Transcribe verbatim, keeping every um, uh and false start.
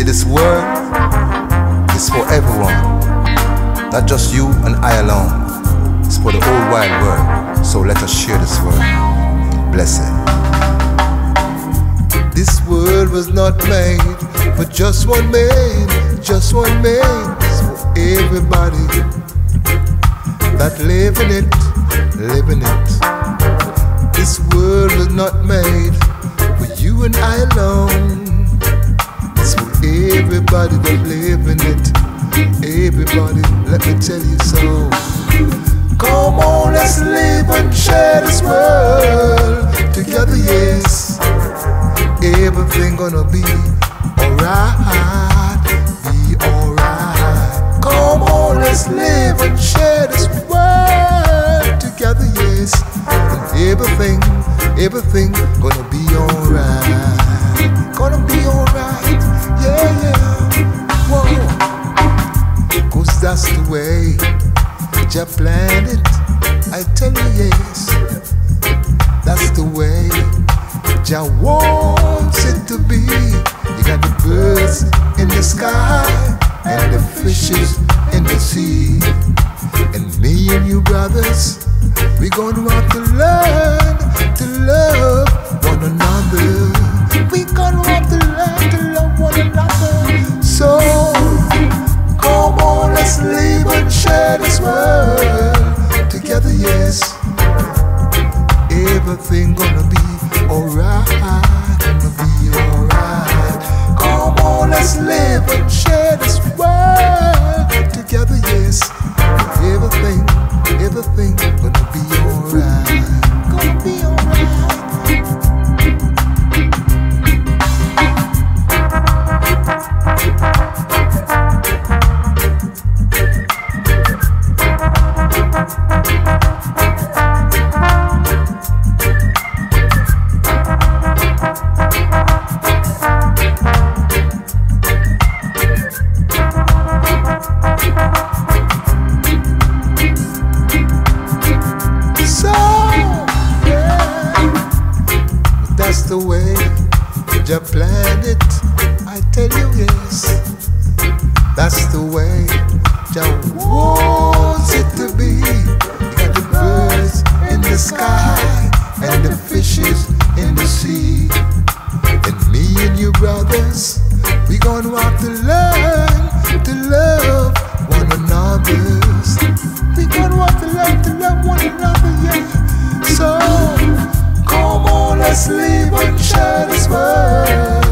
this world is for everyone, not just you and I alone. It's for the whole wide world. So let us share this world. Blessed. This world was not made for just one man, just one man. It's for everybody that live in it, live in it. This world was not made for you and I alone. It's for everybody that live in it. Everybody, let me tell you so. Come on, let's live and share this world together, yes. Everything gonna be alright, be alright. Come on, let's live and share this world together, yes. And everything, everything gonna be alright. Gonna be alright, yeah, yeah. Whoa. Cause that's the way Jah planned it, I tell you, yes. That's the way Jah wants it to be. You got the birds in the sky and the fishes in the sea. And me and you brothers, we gonna have to learn to love one another. We gonna have to learn to love one another. So come on, let's live and share this world together, yes. Everything gonna be alright, gonna be alright. Come on, let's live and share this world together, yes. Everything, everything gonna be alright, gonna be alright. That's the way Jah planned it, I tell you, yes. That's the way Jah wants it to be. You got the birds in the sky and the fishes in the sea. And me and you brothers, we gonna have to learn to love one another. We gonna have to learn to love one another, yeah. So come on, let's live and share this world